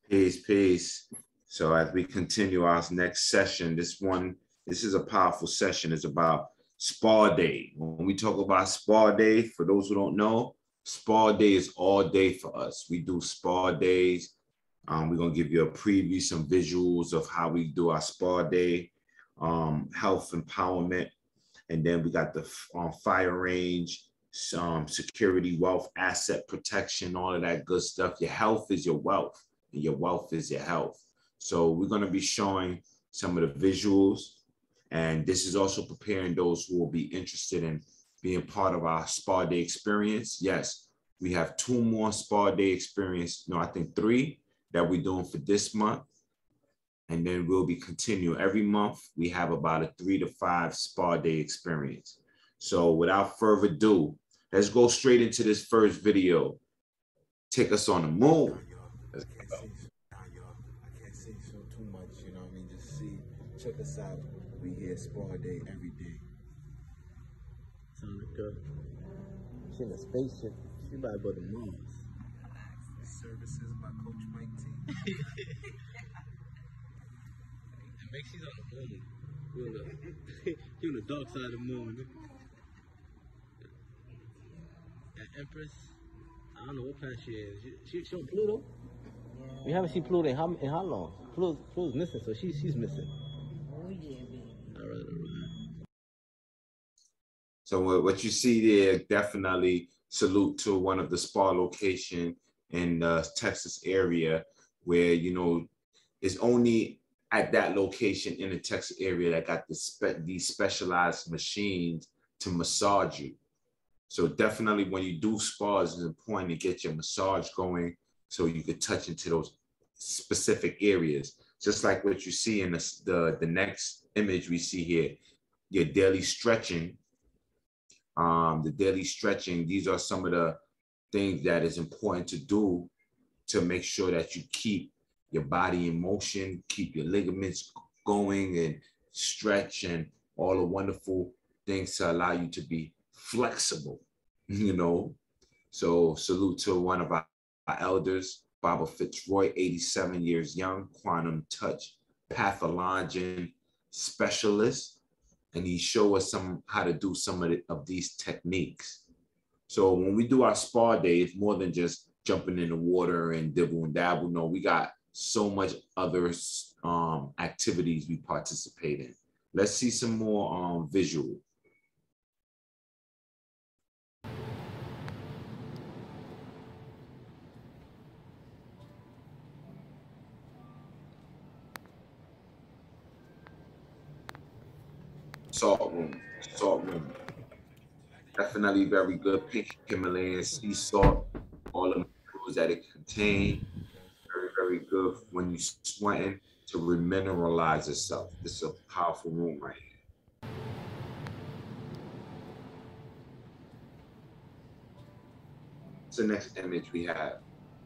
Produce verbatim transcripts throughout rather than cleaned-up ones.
Peace, peace. So as we continue our next session, this one, this is a powerful session. It's about spa day. When we talk about spa day, for those who don't know, spa day is all day for us. We do spa days. Um, we're gonna give you a preview, some visuals of how we do our spa day, um, health empowerment, and then we got the um, fire range, some security, wealth, asset protection, all of that good stuff. Your health is your wealth, and your wealth is your health. So we're going to be showing some of the visuals, and this is also preparing those who will be interested in being part of our spa day experience. Yes, we have two more spa day experience. No, I think three that we're doing for this month. And then we'll be continuing every month. We have about a three to five spa day experience. So without further ado, let's go straight into this first video. Take us on the moon. Let's go. I can't say so too much, you know what I mean? Just see, check us out. We here spa day every day. Sound good. She in a spaceship. She about to go to Mars. Services by Coach Mike T. Make she's on the moon. You on the, you on the dark side of the moon. That Empress, I don't know what planet she is. She, she, she on Pluto? We haven't seen Pluto in how, in how long? Pluto, Pluto's missing, so she, she's missing. Oh yeah, baby. All right, all right. So what you see there, definitely salute to one of the spa location in the Texas area where, you know, it's only at that location in the Texas area that got the spe these specialized machines to massage you. So definitely when you do spas, it's important to get your massage going so you can touch into those specific areas. Just like what you see in the, the, the next image we see here, your daily stretching. Um, the daily stretching, these are some of the things that is important to do to make sure that you keep your body in motion, keep your ligaments going and stretch and all the wonderful things to allow you to be flexible, you know? So salute to one of our, our elders, Baba Fitzroy, eighty-seven years young, quantum touch pathologian specialist. And he showed us some how to do some of, the, of these techniques. So when we do our spa day, it's more than just jumping in the water and dibble and dabble. No, we got so much other um, activities we participate in. Let's see some more um, visual. Salt room, salt room. Definitely very good. Pink Himalayan sea salt, all the minerals that it contains. Very, very good when you're sweating to remineralize yourself. This is a powerful room right here. What's the next image we have?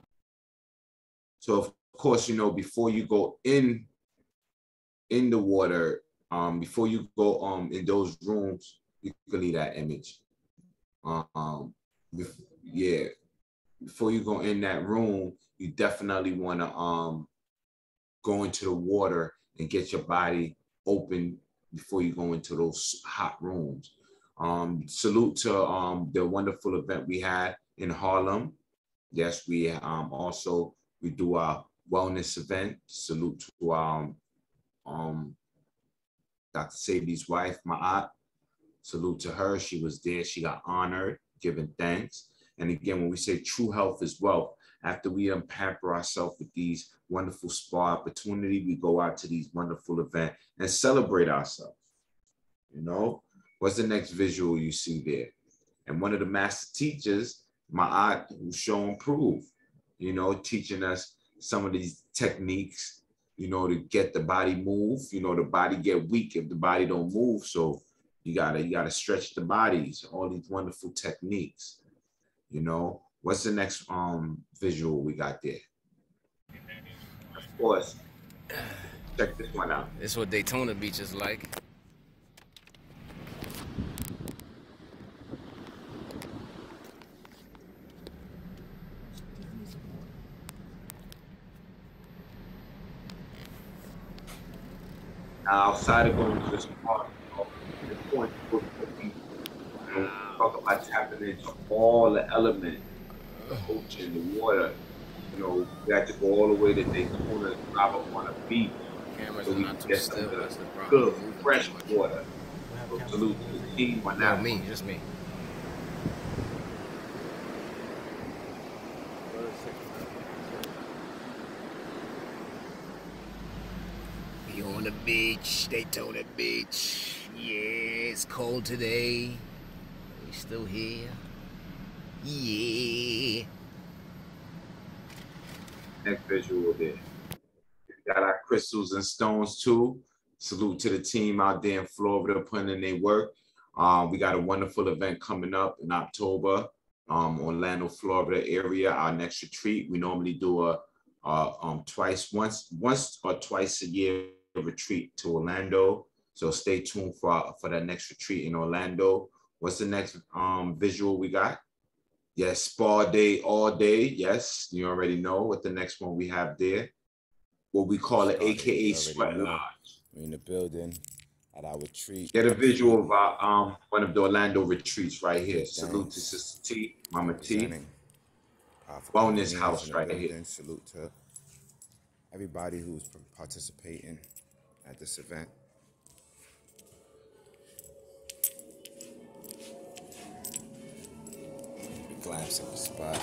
So of course, you know, before you go in, in the water, um, before you go um in those rooms, you can leave that image. Um, yeah, before you go in that room, you definitely want to um go into the water and get your body open before you go into those hot rooms. Um, salute to um, the wonderful event we had in Harlem. Yes, we um, also, we do our wellness event. Salute to um, um, Doctor Sadie's wife, Ma'at. Salute to her. She was there. She got honored, given thanks. And again, when we say true health is wealth, after we unpamper ourselves with these wonderful spa opportunity, we go out to these wonderful events and celebrate ourselves. You know, what's the next visual you see there? And one of the master teachers, Ma'at, who show and prove, you know, teaching us some of these techniques, you know, to get the body move. You know, the body get weak if the body don't move. So you gotta, you gotta stretch the bodies, all these wonderful techniques, you know. What's the next um visual we got there? Of course, check this one out. This is what Daytona Beach is like. Now, outside of going to the spa, you know, it's important to go to the beach. You know, talk about tapping into all the elements, the ocean, the water. You know, we had to go all the way to Daytona to drive up on a beach Cameras so are we not can too get some of still. the That's the problem. good, They're moving fresh too much. water. So salute to the team on No, that me, one. just me. We on the beach, Daytona Beach. Yeah, it's cold today. We still here. Yeah. Next visual there. We got our crystals and stones too. Salute to the team out there in Florida putting in their work. Um, we got a wonderful event coming up in October, um, Orlando, Florida area. Our next retreat. We normally do a, a um, twice, once, once or twice a year retreat to Orlando. So stay tuned for for that next retreat in Orlando. What's the next um, visual we got? Yes, spa day all day. Yes, you already know what the next one we have there. What we call it, Started, A K A you Sweat already know. Lodge. We're in the building at our retreat. Get a visual of our, um, one of the Orlando retreats right here. Thanks. Salute to Sister T, Mama T. Representing Powerful Wellness Pioneers House in the right building. here. Salute to everybody who's participating at this event. Glance at the spot.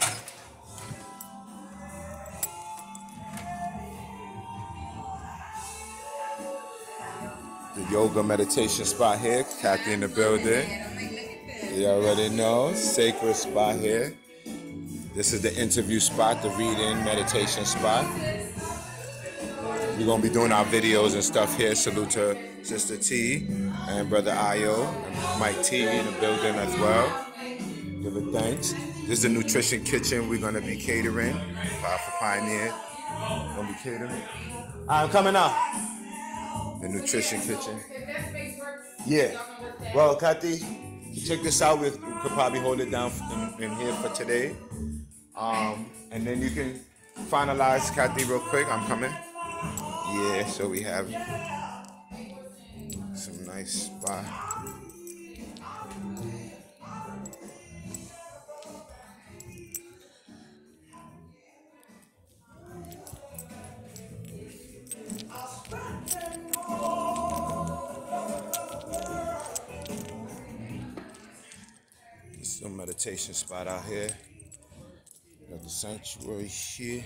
The yoga meditation spot here. Kathy in the building. You already know. Sacred spot here. This is the interview spot, the reading meditation spot. We're going to be doing our videos and stuff here. Salute to Sister T and Brother Ayo and Mike T in the building as well. Give it thanks. This is the nutrition kitchen we're going to be catering. Powerful Pioneer. Going to be catering. I'm coming out. The nutrition kitchen. Yeah. Well, Kathy, check this out. We could probably hold it down in, in here for today. Um, and then you can finalize, Kathy, real quick. I'm coming. Yeah, so we have some nice spot. Some meditation spot out here. Got the sanctuary here.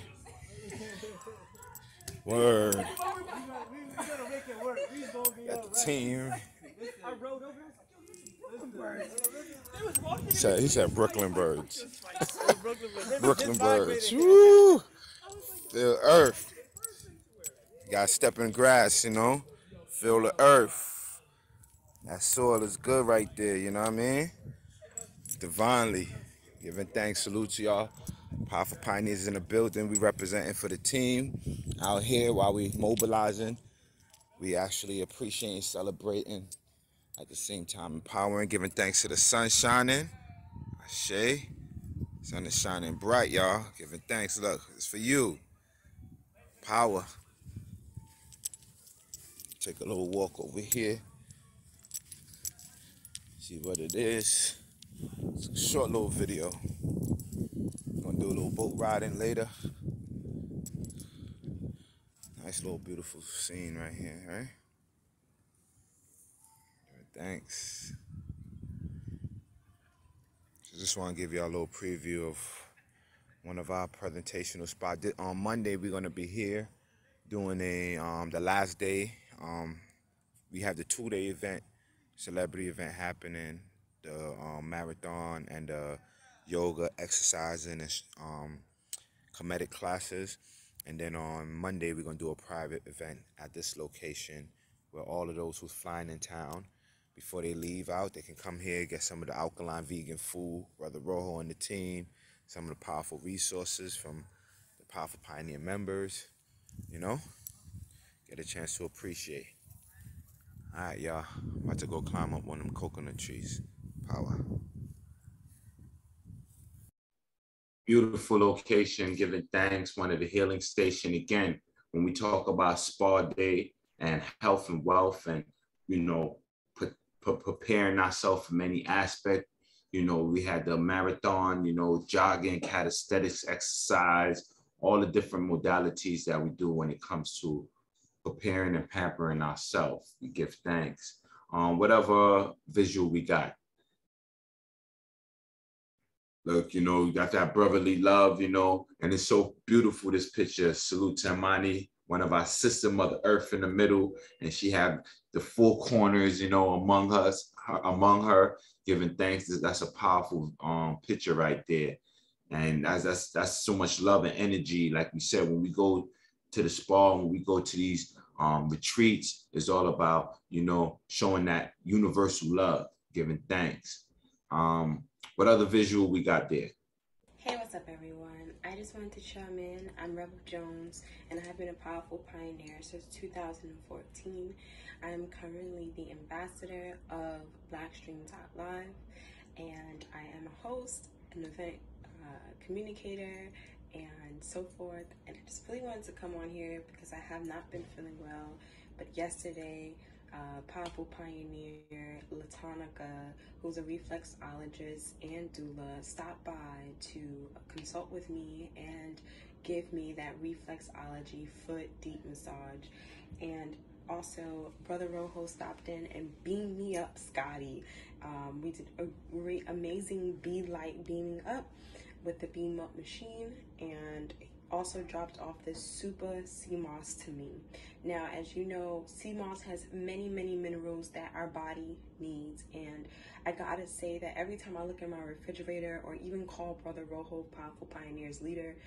Word. Got the team. He said, he said Brooklyn birds. Brooklyn birds. Woo! Feel earth. You gotta step in grass, you know? Feel the earth. That soil is good right there, you know what I mean? Divinely. Giving thanks, salute to y'all. Powerful Pioneers in the building. We representing for the team out here while we mobilizing. We actually appreciating, celebrating, at the same time empowering, giving thanks to the sun shining. Ashe. Sun is shining bright, y'all. Giving thanks. Look, it's for you. Power. Take a little walk over here. See what it is. It's a short little video. Gonna do a little boat riding later. Nice little beautiful scene right here, right? Thanks. So just want to give y'all a little preview of one of our presentational spots. On Monday, we're gonna be here doing a um, the last day. Um, we have the two-day event, celebrity event happening, the um, marathon and the yoga, exercising, and um, comedic classes. And then on Monday, we're gonna do a private event at this location where all of those who's flying in town, before they leave out, they can come here, get some of the alkaline vegan food, Brother Rojo and the team, some of the powerful resources from the Powerful Pioneer members, you know, get a chance to appreciate. All right, y'all, I'm about to go climb up one of them coconut trees. Power. Beautiful location, giving thanks, one of the healing station. Again, when we talk about spa day, and health and wealth, and, you know, put, put, preparing ourselves for many aspects. You know, we had the marathon, you know, jogging, calisthenics, exercise, all the different modalities that we do when it comes to preparing and pampering ourselves. We give thanks. Um, whatever visual we got. Look, you know, you got that brotherly love, you know, and it's so beautiful, this picture. Salute to Imani, one of our sister, Mother Earth in the middle, and she had the four corners, you know, among us, her, among her, giving thanks. That's a powerful um, picture right there. And that's, that's, that's so much love and energy. Like we said, when we go to the spa, when we go to these um, retreats, it's all about, you know, showing that universal love, giving thanks. Um, what other visual we got there? Hey, what's up, everyone? I just wanted to chime in. I'm Rebel Jones, and I have been a powerful pioneer since two thousand fourteen. I'm currently the ambassador of Blackstream Live, and I am a host, an event uh, communicator, and so forth. And I just really wanted to come on here because I have not been feeling well, but yesterday, Uh, powerful pioneer Latonica, who's a reflexologist and doula, stopped by to consult with me and give me that reflexology foot deep massage. And also, Brother Rojo stopped in and beamed me up, Scotty. Um, we did a great, amazing bee light beaming up with the beam up machine, and also dropped off this super sea moss to me. Now, as you know, sea moss has many, many minerals that our body needs, and I gotta say that every time I look in my refrigerator or even call Brother Rojo, Powerful Pioneers leader,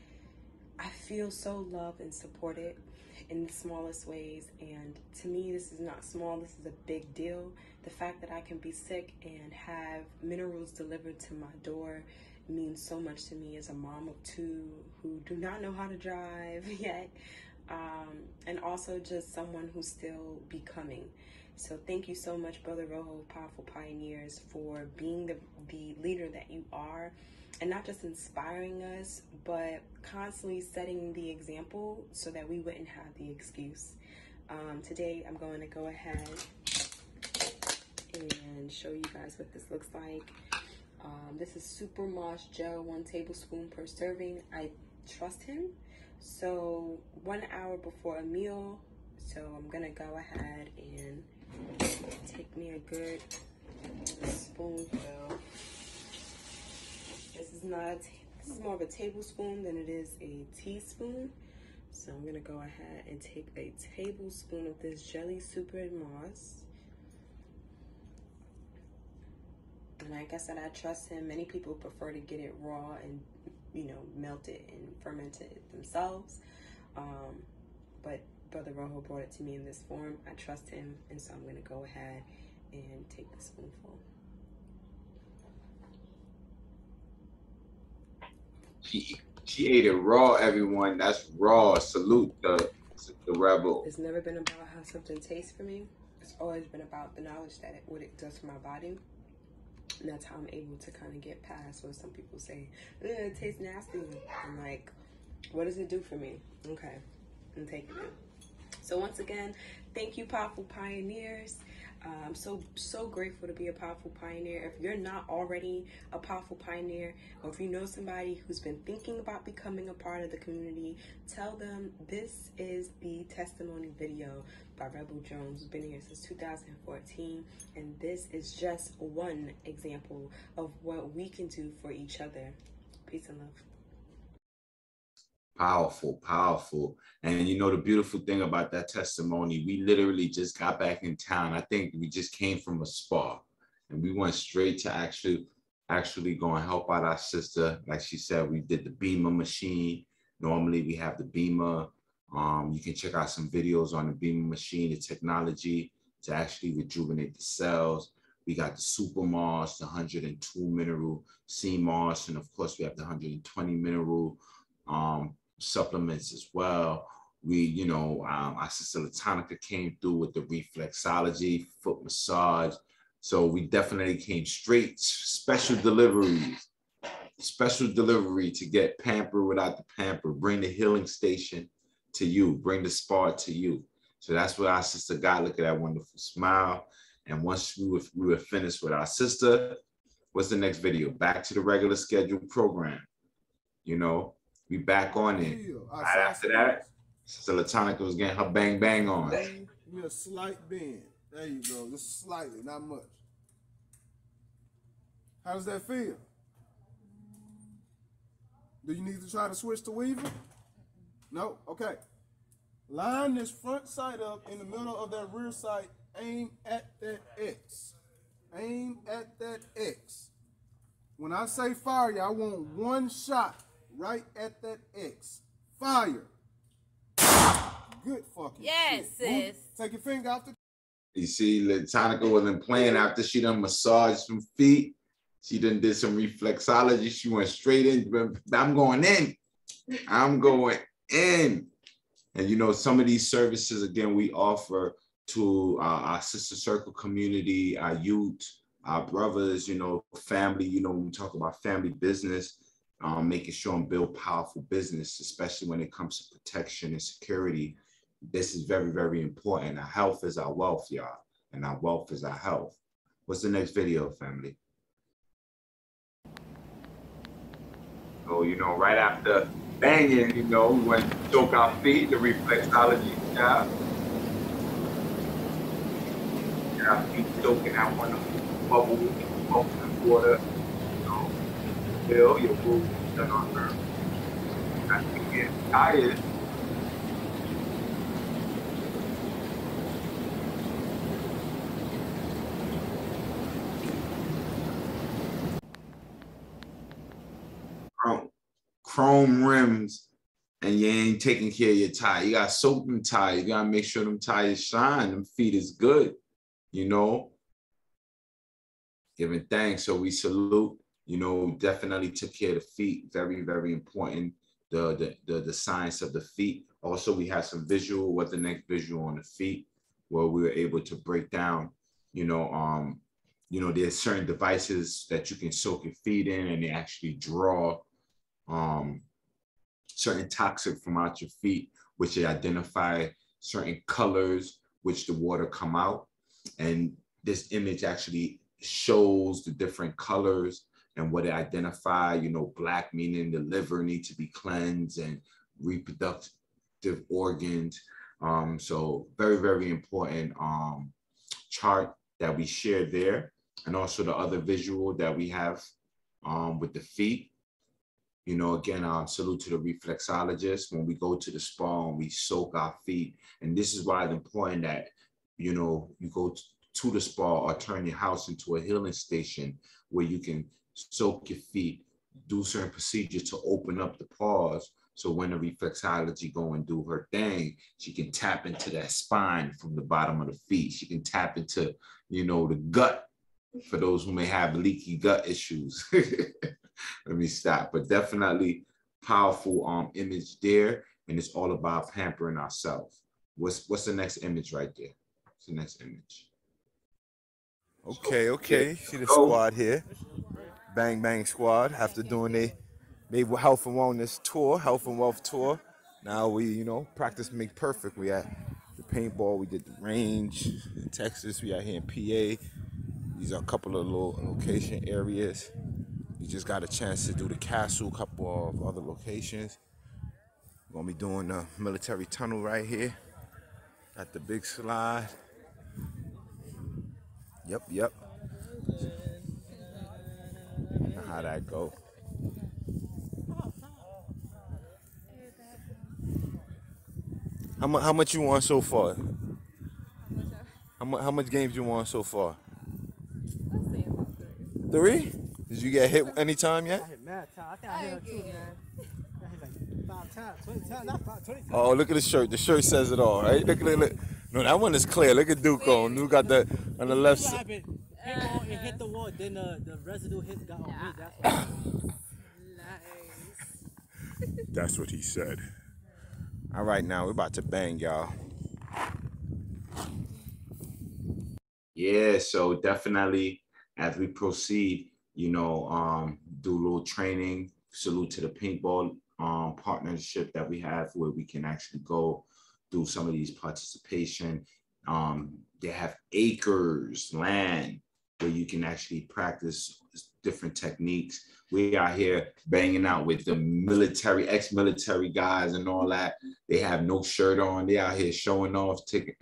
I feel so loved and supported in the smallest ways. And to me, this is not small, this is a big deal. The fact that I can be sick and have minerals delivered to my door means so much to me as a mom of two who do not know how to drive yet, um, and also just someone who's still becoming. So thank you so much, Brother Rojo, Powerful Pioneers, for being the, the leader that you are, and not just inspiring us, but constantly setting the example so that we wouldn't have the excuse. Um, today, I'm going to go ahead and show you guys what this looks like. Um, this is Super Moss Gel, one tablespoon per serving. I trust him. So one hour before a meal. So I'm gonna go ahead and take me a good spoonful. This is not a this is more of a tablespoon than it is a teaspoon. So I'm gonna go ahead and take a tablespoon of this Jelly Super Moss. And like I said, I trust him. Many people prefer to get it raw and, you know, melt it and ferment it themselves. Um, but Brother Rojo brought it to me in this form. I trust him, and so I'm going to go ahead and take the spoonful. She, she ate it raw, everyone. That's raw. Salute the, the rebel. It's never been about how something tastes for me. It's always been about the knowledge that it, what it does for my body. And that's how I'm able to kind of get past what some people say, it tastes nasty. I'm like, what does it do for me? Okay, I'm taking it. So once again, thank you, Powerful Pioneers. Uh, I'm so, so grateful to be a Powerful Pioneer. If you're not already a Powerful Pioneer, or if you know somebody who's been thinking about becoming a part of the community, tell them this is the testimony video by Rebel Jones, who's been here since two thousand fourteen, and this is just one example of what we can do for each other. Peace and love. Powerful, powerful. And you know, the beautiful thing about that testimony, we literally just got back in town. I think we just came from a spa and we went straight to actually, actually go and help out our sister. Like she said, we did the Beamer machine. Normally we have the Beamer. Um, you can check out some videos on the Beamer machine, the technology to actually rejuvenate the cells. We got the Super Moss, the one hundred two mineral sea moss, and of course we have the one hundred twenty mineral um, supplements as well. We, you know, um, our sister Latonica came through with the reflexology, foot massage. So we definitely came straight, special deliveries, special delivery to get pampered without the pamper, bring the healing station to you, bring the spa to you. So that's what our sister got. Look at that wonderful smile. And once we were, we were finished with our sister, what's the next video? Back to the regular scheduled program. You know, we back on it. Right after that, Sister Latonica was getting her bang bang on. Give me a slight bend. There you go. Just slightly, not much. How does that feel? Do you need to try to switch to weaver? No? Okay. Line this front sight up in the middle of that rear sight. Aim at that X. Aim at that X. When I say fire, I want one shot right at that X. Fire. Good fucking yes, shit. sis. Take your finger off the... You see, Latonica wasn't playing after she done massaged some feet. She done did some reflexology. She went straight in. I'm going in. I'm going in. And, you know, some of these services, again, we offer to uh, our sister circle community, our youth, our brothers, you know, family. You know, when we talk about family business, um, making sure and build powerful business, especially when it comes to protection and security. This is very, very important. Our health is our wealth, y'all. And our wealth is our health. What's the next video, family? So, you know, right after banging, you know, we went to choke our feet, the reflexology job. And our feet soaking that wonderful bubble, bubble in water. You know, feel your boobs done on her. Not to get tired. Chrome, chrome rims, and you ain't taking care of your tire. You got to soak them tires. You got to make sure them tires shine. Them feet is good, you know. Giving thanks. So we salute, you know, definitely took care of the feet. Very, very important. The, the, the, the science of the feet. Also, we had some visual, what the next visual on the feet, where we were able to break down, you know, um, you know, there's certain devices that you can soak your feet in, and they actually draw um, certain toxic from out your feet, which they identify certain colors, which the water come out. And this image actually shows the different colors and what it identify, you know, black meaning the liver needs to be cleansed and reproductive organs. Um, so very, very important um, chart that we shared there. And also the other visual that we have um, with the feet. You know, again, um, salute to the reflexologist when we go to the spa and we soak our feet. And this is why it's important that, you know, you go to the spa or turn your house into a healing station where you can soak your feet, do certain procedures to open up the pores. So when the reflexology go and do her thing, she can tap into that spine from the bottom of the feet. She can tap into, you know, the gut for those who may have leaky gut issues. Let me stop. But definitely powerful um, image there. And it's all about pampering ourselves. What's, what's the next image right there? What's the next image? Okay, okay. See the squad here. Bang Bang Squad. After doing a maybe health and wellness tour, health and wealth tour. Now we, you know, practice make perfect. We at the paintball. We did the range in Texas. We out here in P A. These are a couple of little location areas. We just got a chance to do the castle, a couple of other locations. We're gonna be doing the military tunnel right here at the big slide. Yep, yep. How that go? How much? How much you won so far? How much? How much games you won so far? Three? Did you get hit any time yet? I hit mad time. I think I hit her too, man. I hit like five times, twenty times, not five, twenty times. Oh, look at the shirt. The shirt says it all, right? Look, look, look. No, that one is clear. Look at Duke on. Duke got the on the left side. It hit the wall, then uh, the residue hit got on me. That's what Nice. That's what he said. All right, now we're about to bang, y'all. Yeah, so definitely as we proceed, you know, um, do a little training, salute to the paintball um, partnership that we have where we can actually go do some of these participation. Um, they have acres land where you can actually practice different techniques. We are here banging out with the military, ex-military guys and all that. They have no shirt on. They out here showing off. Taking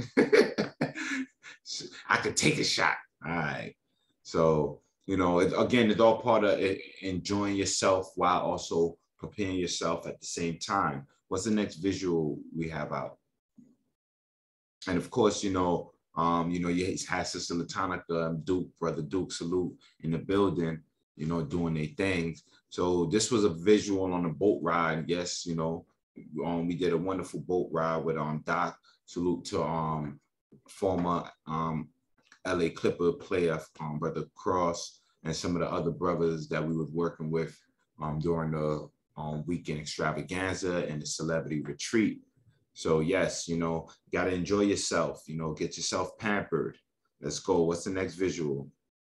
I could take a shot. All right. So, you know, it, again, it's all part of it, enjoying yourself while also preparing yourself at the same time. What's the next visual we have out? And of course, you know, um, you know, you had Sister Latonica, um, Duke, Brother Duke, salute in the building, you know, doing their things. So this was a visual on a boat ride. Yes, you know, um, we did a wonderful boat ride with um Doc. Salute to um former um L A Clipper player, um, Brother Cross, and some of the other brothers that we was working with um during the um weekend extravaganza and the celebrity retreat. So yes, you know, got to enjoy yourself, you know, get yourself pampered. Let's go. What's the next visual?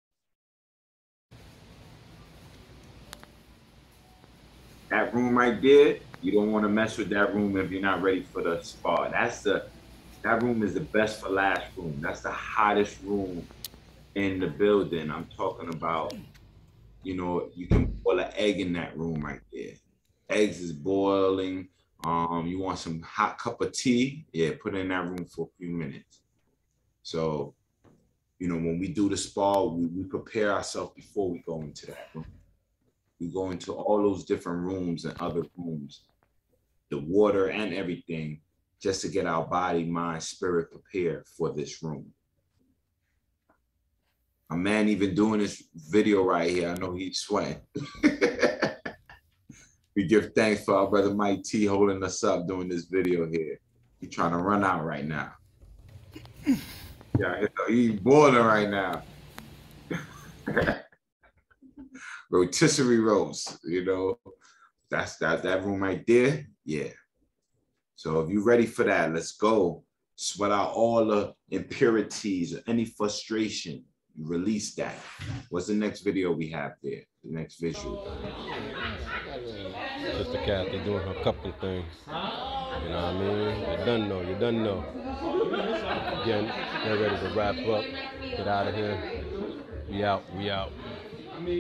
That room right there, you don't want to mess with that room if you're not ready for the spa. That's the, that room is the best for last room. That's the hottest room in the building. I'm talking about, you know, you can boil an egg in that room right there. Eggs is boiling. Um, you want some hot cup of tea? Yeah, put it in that room for a few minutes. So, you know, when we do the spa, we, we prepare ourselves before we go into that room. We go into all those different rooms and other rooms, the water and everything, just to get our body, mind, spirit prepared for this room. A man even doing this video right here, I know he's sweating. We give thanks for our brother Mike T holding us up doing this video here. He's trying to run out right now. Yeah, he's boiling right now. Rotisserie roast, you know, that's that that room right there. Yeah. So if you're ready for that, let's go. Sweat out all the impurities or any frustration. You release that. What's the next video we have there? The next visual. Sister Kathy doing her cupping thing. You know what I mean? You done know, you done know. Again, they're ready to wrap up. Get out of here. We out, we out. We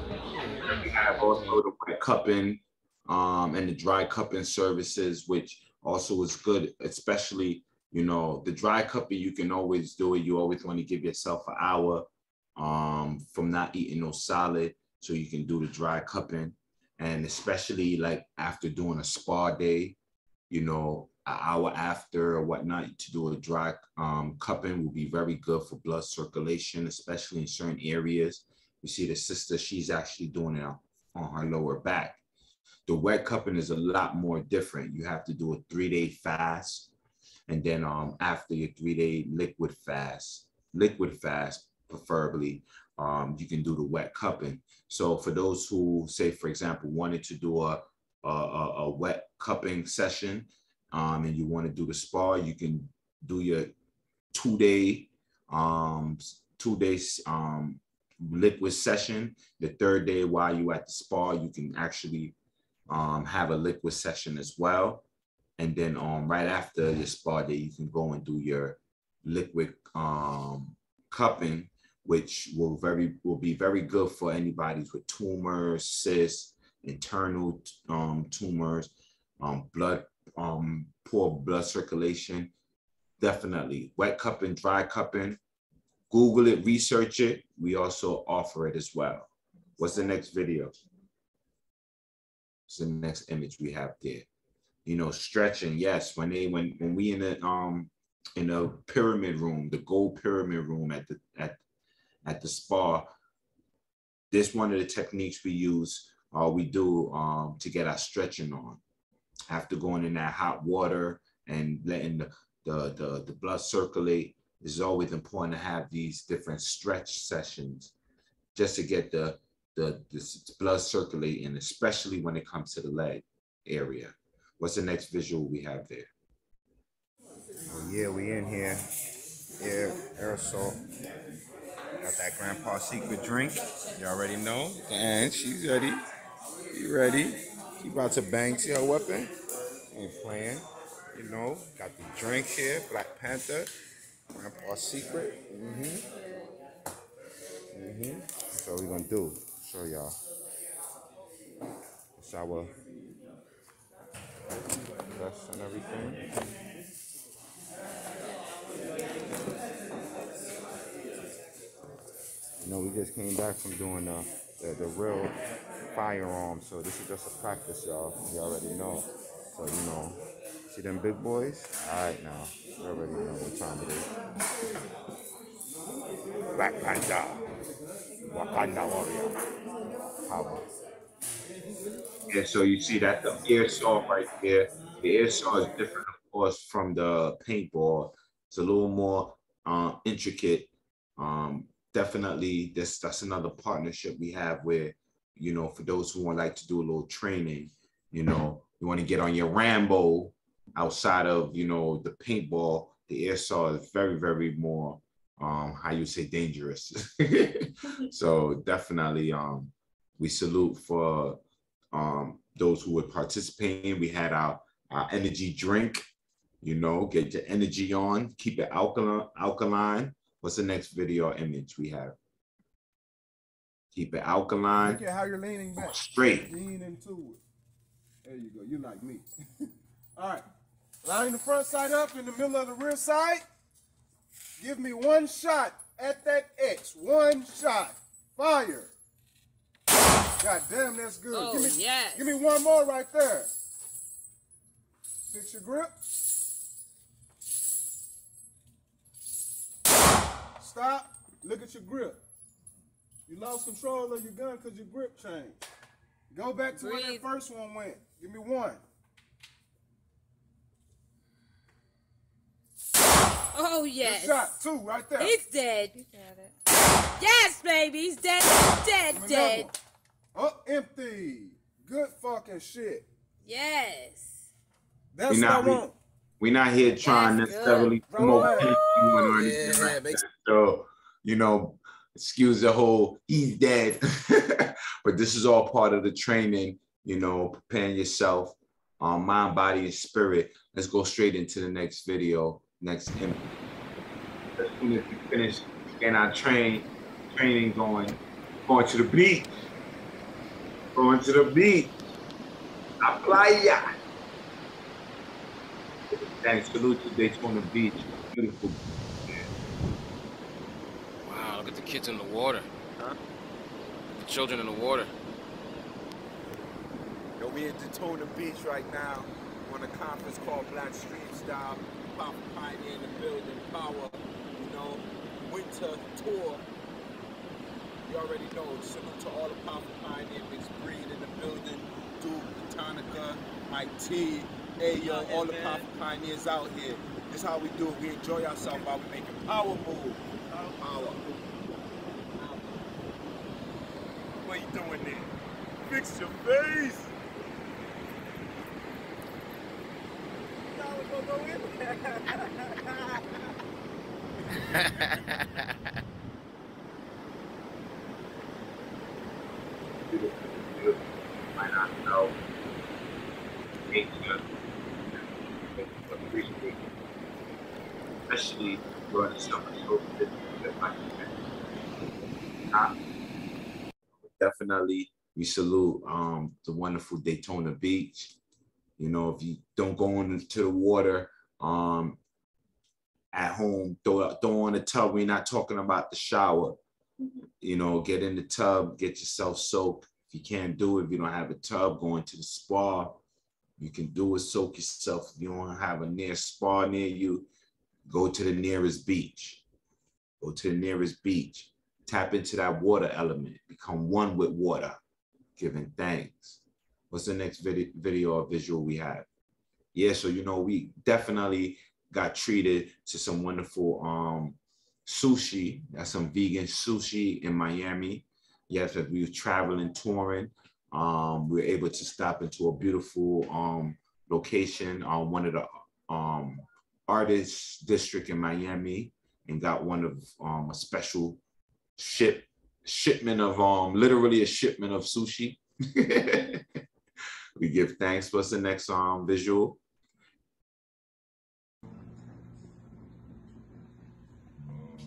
have also the wet cupping um, and the dry cupping services, which also is good, especially, you know, the dry cupping, you can always do it. You always want to give yourself an hour um, from not eating no solid, so you can do the dry cupping. And especially like after doing a spa day, you know, an hour after or whatnot, to do a dry um, cupping will be very good for blood circulation, especially in certain areas. You see the sister, she's actually doing it on her lower back. The wet cupping is a lot more different. You have to do a three-day fast, and then um, after your three-day liquid fast, liquid fast preferably, um, you can do the wet cupping. So for those who, say, for example, wanted to do a, a, a wet cupping session um, and you want to do the spa, you can do your two-day, um, two days um, liquid session. The third day while you at the spa, you can actually um, have a liquid session as well. And then um, right after your spa day, you can go and do your liquid um, cupping, which will very will be very good for anybody with tumors, cysts, internal um, tumors, um, blood, um, poor blood circulation. Definitely wet cupping, dry cupping. Google it, research it. We also offer it as well. What's the next video? What's the next image we have there? You know, stretching. Yes, when they when when we in the um in the pyramid room, the gold pyramid room at the at at the spa, this one of the techniques we use, uh, we do um, to get our stretching on. After going in that hot water and letting the, the, the, the blood circulate, it's always important to have these different stretch sessions just to get the, the, the blood circulating, especially when it comes to the leg area. What's the next visual we have there? Oh, yeah, we in here. Yeah, aerosol. Got that Grandpa Secret drink. You already know. And she's ready. She ready. She about to bang. See her weapon? Ain't playing. You know, got the drink here, Black Panther, Grandpa's Secret. Mm-hmm. Mm-hmm. That's what we're gonna do. Show y'all. It's our dress and everything. You know, we just came back from doing the, the, the real firearm, so this is just a practice, y'all. You already know. So, you know, see them big boys? All right, now. You already know what time it is. Black Panther, Wakanda Warrior, power. Yeah, so you see that the air saw right there. The air saw is different, of course, from the paintball. It's a little more uh, intricate. Um, definitely, this that's another partnership we have where, you know, for those who want like to do a little training, you know, you want to get on your Rambo outside of, you know, the paintball. The air saw is very, very more, um, how you say, dangerous. So definitely, um, we salute for um, those who were participating. We had our, our energy drink, you know, get your energy on, keep it alkaline. alkaline. What's the next video or image we have? Keep it alkaline. Look at how you're leaning back. Straight. Lean into it. There you go. You like me. All right. Line the front side up in the middle of the rear side. Give me one shot at that X. One shot. Fire. God damn, that's good. Oh, give me, yes. Give me one more right there. Fix your grip. Stop. Look at your grip. You lost control of your gun because your grip changed. Go back to where that first one went. Give me one. Oh, yes. Good shot. Two right there. He's dead. You got it. Yes, baby. He's dead. Dead, dead. Oh, empty. Good fucking shit. Yes. That's we what I not, want. We're not here trying That's necessarily good. promote Right. anyone or anything Yeah, like makes- that. So, you know, excuse the whole he's dead. But this is all part of the training, you know, preparing yourself, um, mind, body, and spirit. Let's go straight into the next video, next image. As soon as we finish getting our train, training going, going to the beach. Going to the beach. La playa. Thanks. Salute to Daytona Beach. Beautiful. Wow, look at the kids in the water. Huh? The children in the water. Yo, we at Daytona Beach right now on a conference called Black Stream Style. Power Pioneer in the building, power, you know, winter tour. You already know, salute to all the Power Pioneer, Mixed Breed in the building, Duke, Tonica, Mike T, Ayo, all the Power Pioneers out here. This is how we do it. We enjoy ourselves while we making power moves. Power. What you doing there? Fix your face. Might not know. Nature. Appreciate, especially during the summer solstice. Definitely, we salute um, the wonderful Daytona Beach. You know, if you don't go into the water um, at home, throw, throw on the tub. We're not talking about the shower. You know, get in the tub, get yourself soaked. If you can't do it, if you don't have a tub, go into the spa. You can do it, soak yourself. If you don't have a near spa near you, go to the nearest beach. Go to the nearest beach. Tap into that water element. Become one with water, giving thanks. What's the next video, video or visual we have? Yeah, so, you know, we definitely got treated to some wonderful um, sushi. That's some vegan sushi in Miami. Yes, as we were traveling, touring, um, we were able to stop into a beautiful um, location on one of the um, artists district in Miami and got one of um, a special ship shipment of um, literally a shipment of sushi. We give thanks. What's the next um, visual?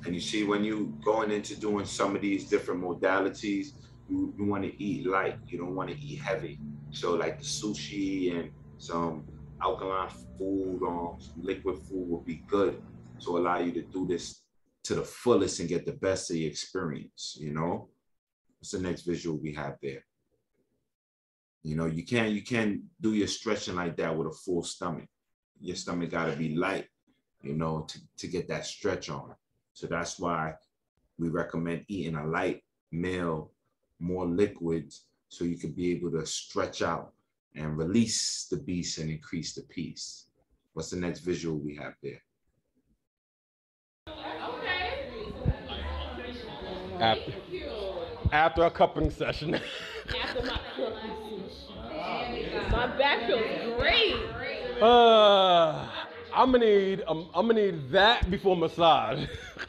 And you see, when you going into doing some of these different modalities, you, you want to eat light. You don't want to eat heavy. So like the sushi and some alkaline food or some liquid food would be good to allow you to do this to the fullest and get the best of your experience, you know? What's the next visual we have there? You know, you can't, you can't do your stretching like that with a full stomach. Your stomach got to be light, you know, to, to get that stretch on. So that's why we recommend eating a light meal, more liquids, so you can be able to stretch out and release the beast and increase the peace. What's the next visual we have there? After, after a cupping session. After my cooking session. My back feels great. Uh, I'm gonna need um, I'm gonna need that before massage.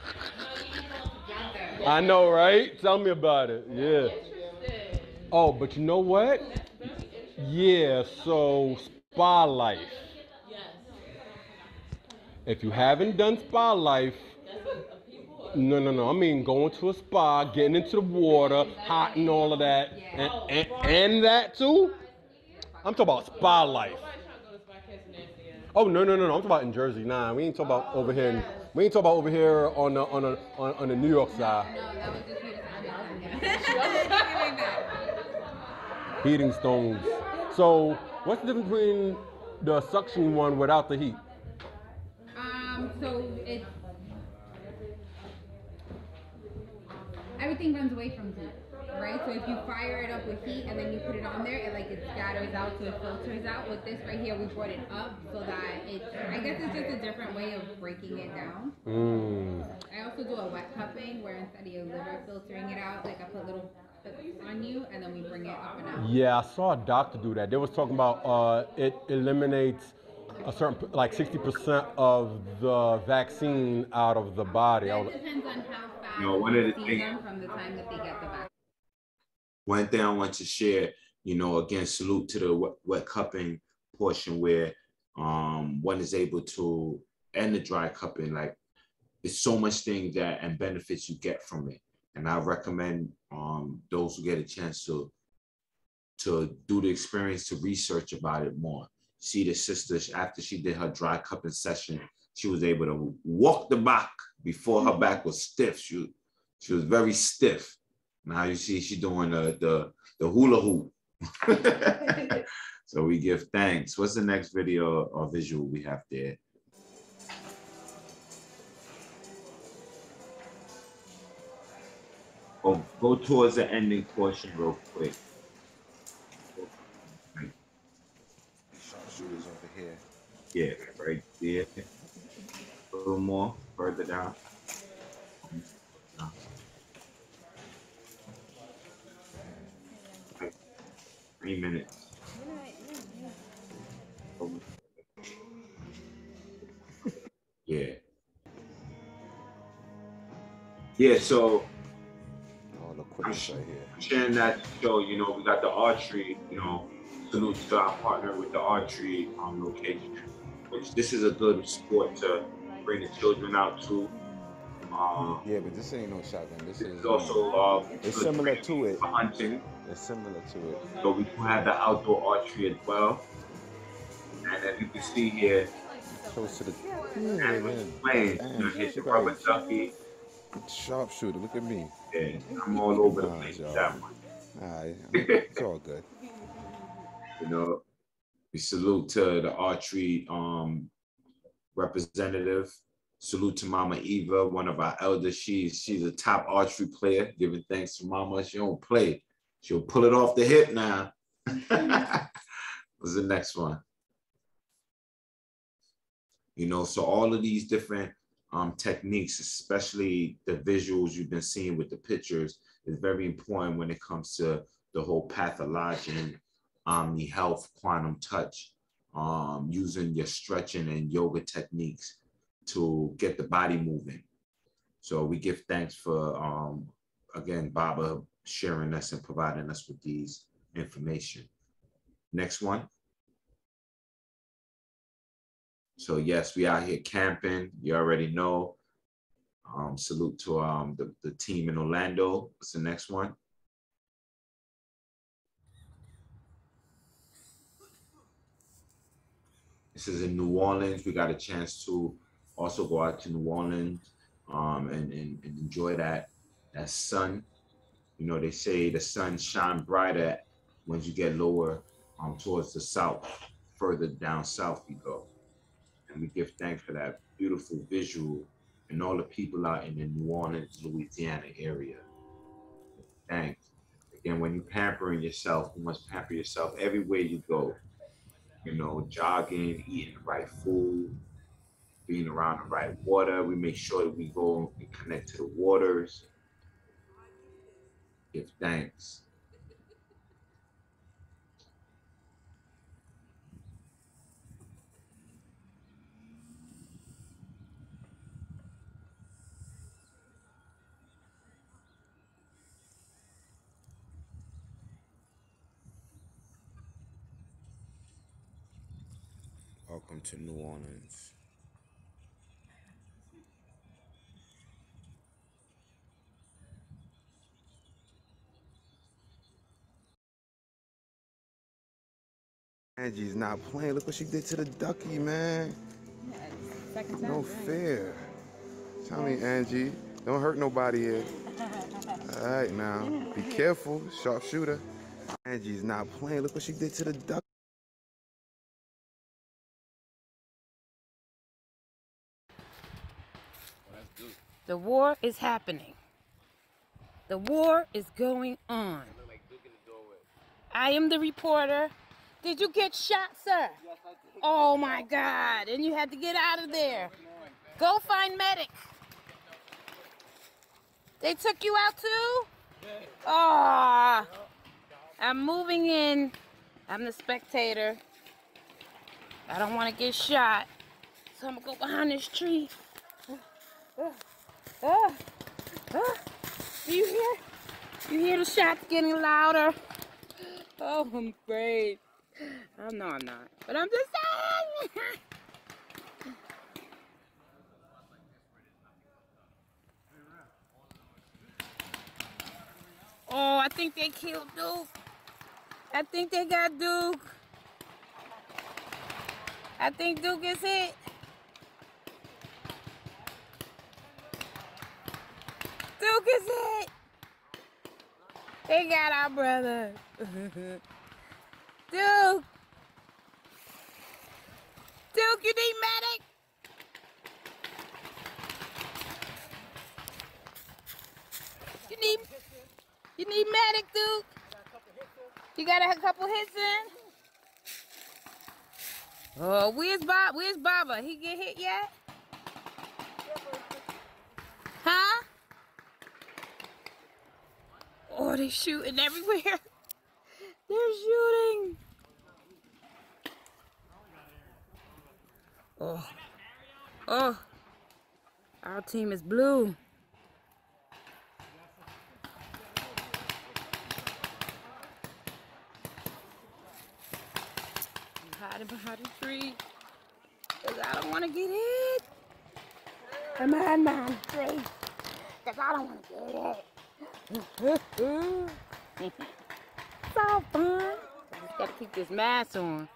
I know, right? Tell me about it. Yeah. Oh, but you know what? Yeah. So spa life. If you haven't done spa life, no, no, no. I mean going to a spa, getting into the water, hot and all of that, and, and, and that too. I'm talking about spa life. Oh no no no no! I'm talking about in Jersey. Nah, we ain't talking about over here. In, we ain't talking about over here on the on the on, on the New York side. Heating stones. So what's the difference between the suction one without the heat? Um. So it's everything runs away from heat, right? So if you fire it up with heat and then you put it on there, it like it scatters out, so it filters out. With this right here, we brought it up so that it's, I guess it's just a different way of breaking it down. Mm. I also do a wet cupping where instead of your liver filtering it out, like I put little clips on you and then we bring it up and out. Yeah, I saw a doctor do that. They was talking about uh, it eliminates a certain, like sixty percent of the vaccine out of the body. That depends on how fast you know, one of the you see them from the time that they get the vaccine. One thing I want to share, you know, again, salute to the wet, wet cupping portion where um, one is able to, and the dry cupping, like there's so much things that and benefits you get from it. And I recommend um, those who get a chance to, to do the experience, to research about it more. See the sister, after she did her dry cupping session, she was able to walk the back before her back was stiff. She, she was very stiff. Now you see she doing the, the, the hula hoop. So we give thanks. What's the next video or visual we have there? Oh, go towards the ending portion real quick. Sharpshooters over here. Yeah, right there. A little more further down. Like three minutes. Yeah. Yeah, so all the equipment right here. Sharing that show, you know, we got the archery, you know, salute to our partner with the archery um, location, which this is a good sport to bring the children out to. Um, yeah, but this ain't no shotgun. This, this is, is also uh, it's similar to it. For hunting. It's similar to it. So we do have the outdoor archery as well. And as you can see here, close to the yeah, and we're playing, you know, hit the rubber ducky. Sharpshooter, look at me. Yeah, I'm all over the place with that one. All right, it's all good. You know, we salute to the archery um, representative. Salute to Mama Eva, one of our elders. She's she's a top archery player. Giving thanks to Mama. She don't play. She'll pull it off the hip now. What's the next one? You know, so all of these different um, techniques, especially the visuals you've been seeing with the pictures, is very important when it comes to the whole pathology, omni health, quantum touch, um, using your stretching and yoga techniques to get the body moving. So we give thanks for, um, again, Baba sharing us and providing us with these information. Next one. So yes, we out here camping. You already know. Um, salute to um, the, the team in Orlando. What's the next one? This is in New Orleans. We got a chance to also go out to New Orleans um, and, and, and enjoy that, that sun. You know, they say the sun shine brighter once you get lower um, towards the south, further down south you go. And we give thanks for that beautiful visual and all the people out in the New Orleans, Louisiana area. Thanks. Again, when you're pampering yourself, you must pamper yourself everywhere you go. You know, jogging, eating the right food, being around the right water. We make sure that we go and connect to the waters. Give thanks. Welcome to New Orleans. Angie's not playing. Look what she did to the ducky, man. Second time. No fair. Tell me, Angie, don't hurt nobody here. All right, now, be careful, sharpshooter. Angie's not playing. Look what she did to the duck. The war is happening. The war is going on. I am the reporter. Did you get shot, sir? Oh my God, and you had to get out of there. Go find medic. They took you out too? Oh, I'm moving in. I'm the spectator. I don't want to get shot, so I'm gonna go behind this tree. Oh, oh, oh. Do you hear? You hear the shots getting louder? Oh, I'm afraid. Oh, no, I'm not. But I'm just saying. Oh, I think they killed Duke. I think they got Duke. I think Duke is hit. Duke is hit. They got our brother. Duke. Duke, you need medic. You need, you need medic, Duke. You got a couple hits in? Oh, where's Bob? Where's Baba? He get hit yet? Huh? Oh, they shooting everywhere. They're shooting. Oh. Oh. Our team is blue. I'm hiding behind the tree. Because I don't want to get hit. I'm hiding behind the tree. Because I don't want to get hit. It's all fun. I just got to keep this mask on.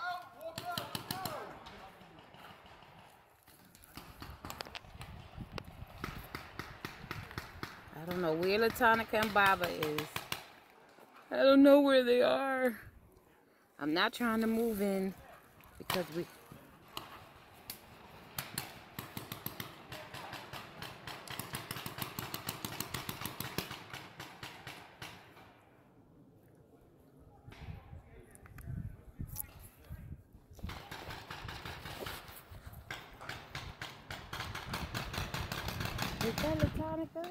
I don't know where Latonica and Baba is. I don't know where they are. I'm not trying to move in because we... Is that Latonica?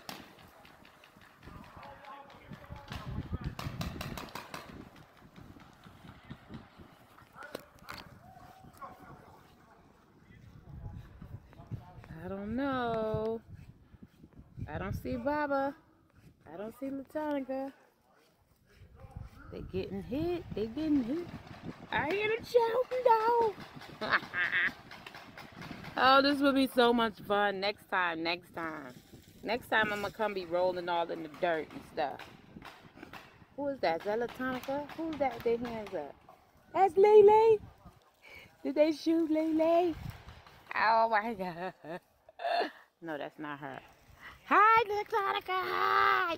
I don't know. I don't see Baba. I don't see Latonica. They getting hit. They getting hit. I hear them shouting though. Oh, this will be so much fun. Next time, next time. Next time I'm gonna come be rolling all in the dirt and stuff. Who is that? Is that Latonica? Who's that with their hands up? That's Lele. Did they shoot Lele? Oh my God. No, that's not her. Hi, Latonica. Hi.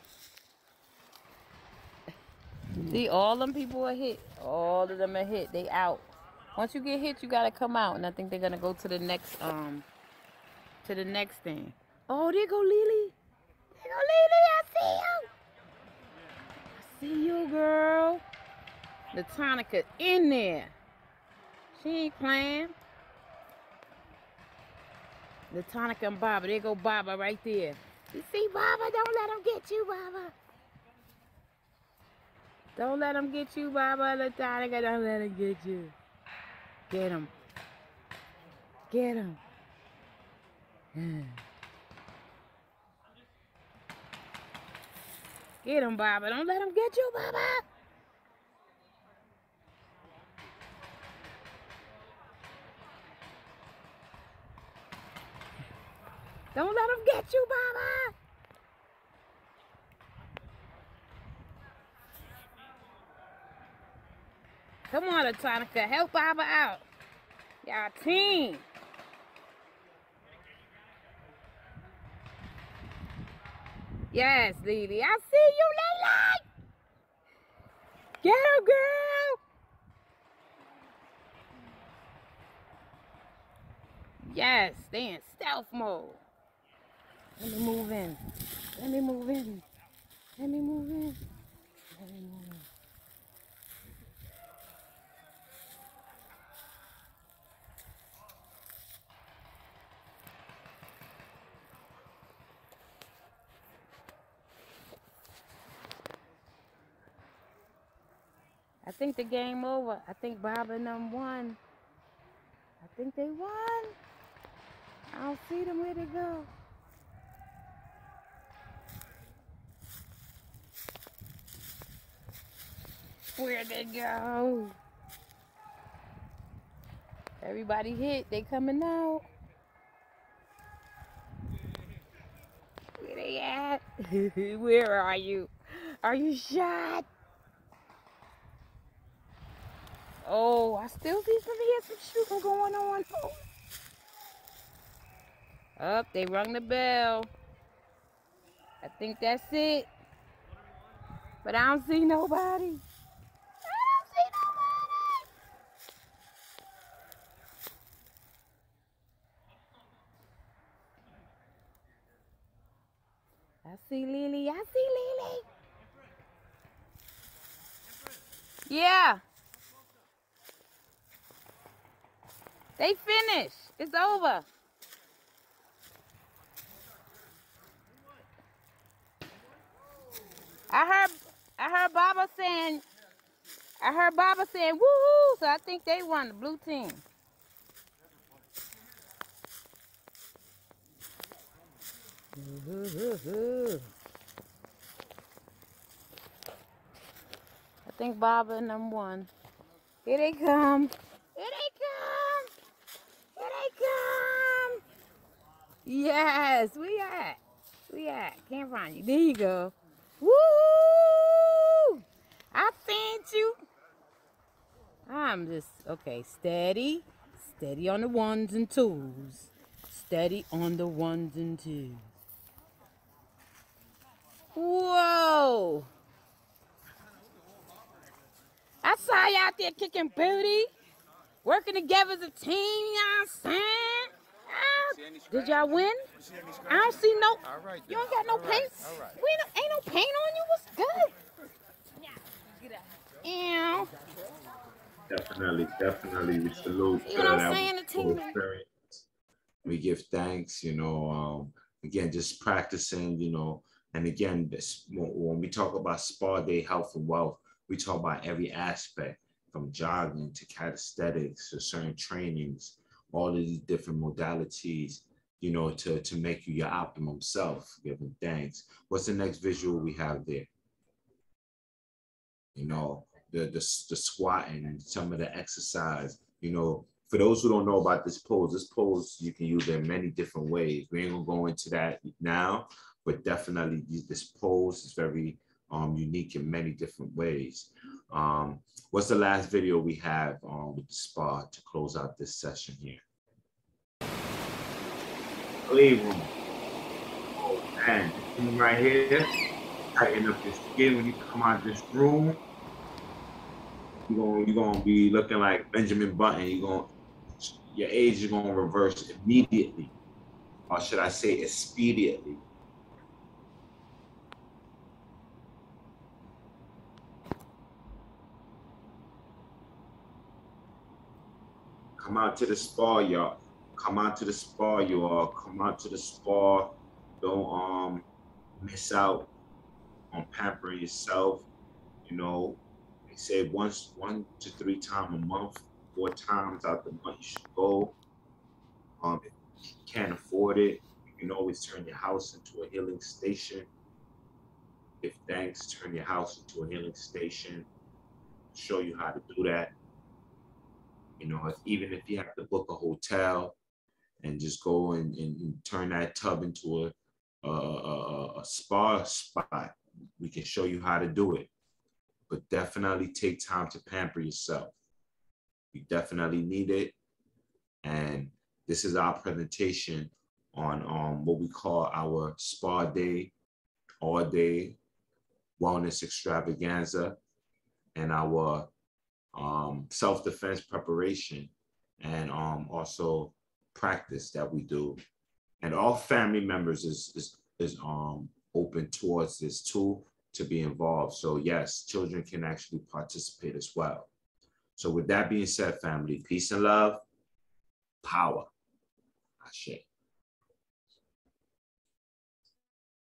See, all them people are hit. All of them are hit. They out. Once you get hit, you gotta come out. And I think they're gonna go to the next um to the next thing. Oh, there go Lily. There go Lily. I see you. I see you, girl. Latonica in there. She ain't playing. Latonica and Baba. There go Baba right there. You see Baba? Don't let him get you, Baba. Don't let him get you, Baba. Latonica, don't let him get you. Get him. Get him. Get him, Baba. Don't let him get you, Baba. Don't let him get you, Baba. Come on, Latonica. Help Baba out. Y'all team. Yes, Lily. I see you, Lily. Get her, girl. Yes, they in stealth mode. Let me move in. Let me move in. Let me move in. Let me move in. I think the game over. I think Bob and them won. I think they won. I don't see them. Where they go? Where'd they go? Everybody hit. They coming out. Where they at? Where are you? Are you shot? Oh, I still see some here, some shooting going on. Oh, oh, they rung the bell. I think that's it. But I don't see nobody. I don't see nobody. I see Lily. I see Lily. Yeah. They finished. It's over. I heard I heard Baba saying I heard Baba saying woohoo, so I think they won, the blue team. I think Baba and them won. Here they come. Here they come. Here they come. Yes, we at. We at. Can't find you. There you go. Woo! I seen you. I'm just, okay, steady. Steady on the ones and twos. Steady on the ones and twos. Whoa! I saw you out there kicking booty. Working together as a team, you know what I'm saying? Uh, did y'all win? I don't see no, you ain't got no paint. We ain't, ain't no paint on you, what's good? Ew. Definitely, definitely. We salute. You know what I'm saying? The team. We give thanks, you know, um, again, just practicing, you know, and again, this, when we talk about spa day, health and wealth, we talk about every aspect from jogging to calisthenics to certain trainings, all of these different modalities, you know, to, to make you your optimum self, giving thanks. What's the next visual we have there? You know, the, the, the squatting and some of the exercise, you know, for those who don't know about this pose, this pose, you can use it in many different ways. We ain't gonna go into that now, but definitely this pose is very um, unique in many different ways. Um, what's the last video we have um, with the spa to close out this session here? Playroom. Oh man, this room right here, tighten up your skin when you come out of this room. You're gonna, you're gonna be looking like Benjamin Button. You're gonna, your age is gonna reverse immediately, or should I say expediently. Come out to the spa, y'all. Come out to the spa, you all. Come out to the spa. Don't um miss out on pampering yourself. You know, they say once, one to three times a month, four times out the month you should go. Um, if you can't afford it, you can always turn your house into a healing station. If thanks, turn your house into a healing station. Show you how to do that. You know, if, even if you have to book a hotel and just go and, and, and turn that tub into a, a, a, a spa spot, we can show you how to do it. But definitely take time to pamper yourself. You definitely need it. And this is our presentation on um, what we call our spa day, all day wellness extravaganza, and our um, self-defense preparation, and um, also practice that we do. And all family members is, is, is um, open towards this too, to be involved. So yes, children can actually participate as well. So with that being said, family, peace and love, power. Ashe.